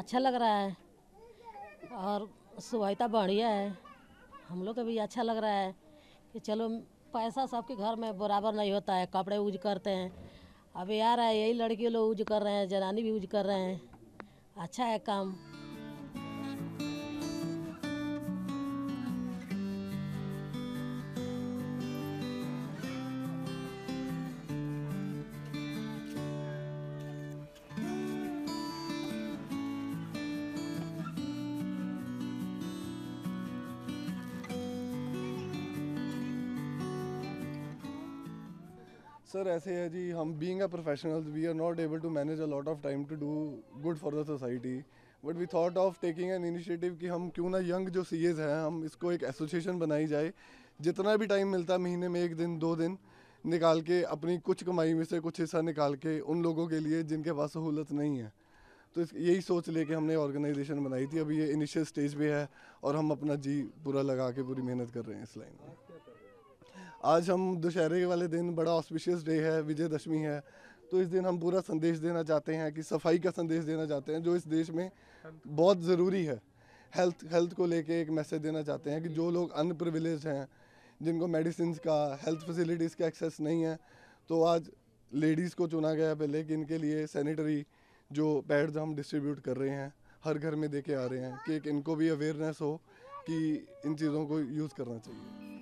अच्छा लग रहा है और सुविधा बढ़िया है। हम लोग को भी अच्छा लग रहा है कि चलो पैसा सबके घर में बराबर नहीं होता है, कपड़े यूज करते हैं। अभी आ रहा है यही लड़की लोग यूज कर रहे हैं, जनानी भी यूज कर रहे हैं। अच्छा है काम। सर ऐसे है जी, हम being a professionals we are not able to manage a lot of time to do good for the society, but we thought of taking an initiative कि हम क्यों ना यंग जो सीएज हैं हम इसको एक एसोसिएशन बनाई जाए। जितना भी टाइम मिलता है महीने में 1 दिन 2 दिन निकाल के अपनी कुछ कमाई में से कुछ हिस्सा निकाल के उन लोगों के लिए जिनके पास सहूलत नहीं है, तो यही सोच लेके हमने ऑर्गेनाइजेशन बनाई थी। अभी ये इनिशियल स्टेज पे है और हम अपना जी पूरा लगा के पूरी मेहनत कर रहे हैं इस लाइन में। आज हम दशहरे वाले दिन बड़ा ऑस्पिशियस डे है, विजयदशमी है, तो इस दिन हम पूरा संदेश देना चाहते हैं कि सफाई का संदेश देना चाहते हैं जो इस देश में बहुत ज़रूरी है। हेल्थ को लेके एक मैसेज देना चाहते हैं कि जो लोग अनप्रिविलेज हैं, जिनको मेडिसिन का, हेल्थ फैसिलिटीज़ का एक्सेस नहीं है, तो आज लेडीज़ को चुना गया पहले कि इनके लिए सैनिटरी जो पैड्स हम डिस्ट्रीब्यूट कर रहे हैं, हर घर में दे के आ रहे हैं कि एक इनको भी अवेयरनेस हो कि इन चीज़ों को यूज़ करना चाहिए।